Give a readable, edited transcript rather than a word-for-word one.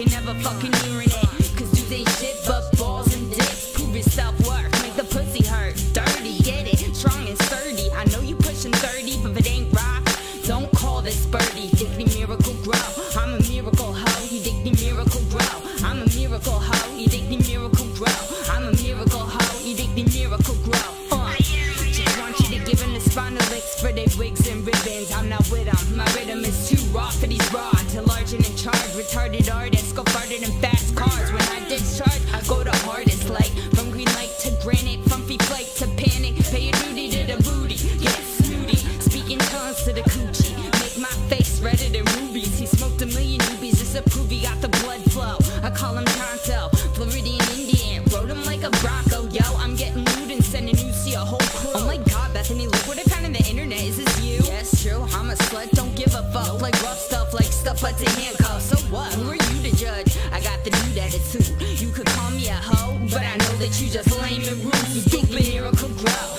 ain't never fucking hearing it. Cause dudes ain't shit but balls and dicks. Prove your self-worth, make the pussy hurt. Dirty, get it, strong and sturdy. I know you pushing 30, but if it ain't rock, don't call this birdie. Diggity miracle grow, I'm a miracle hoe. You diggity miracle grow, I'm a miracle hoe. You diggity miracle grow, I'm a miracle hoe. You diggity miracle grow. Just want you to give them the spinal licks for their wigs and ribbons. I'm not with them, my rhythm is too raw for these broads. A large and in charge, retarded artists go farther than fast cars. When I discharge, I go the hardest, like from green light to granite, from free flight to panic. Pay your duty to the booty, get snooty, speaking tongues to the coochie. Make my face redder than rubies. He smoked a million newbies just to prove he got the blood flow. I call him Tonto, Floridian Indian, rode him like a Bronco. Yo, I'm getting lewd and sending you see a whole crew. Oh my God, Bethany, look what I found on the internet. Is this you? Yes, true. I'm a slut, don't give a fuck. Like rough stuff, like stuff but to handcuffs. So what? Who are you to judge? I got the dude attitude. You could call me a hoe, but I know that you just lame and rude. You stupid miracle grow.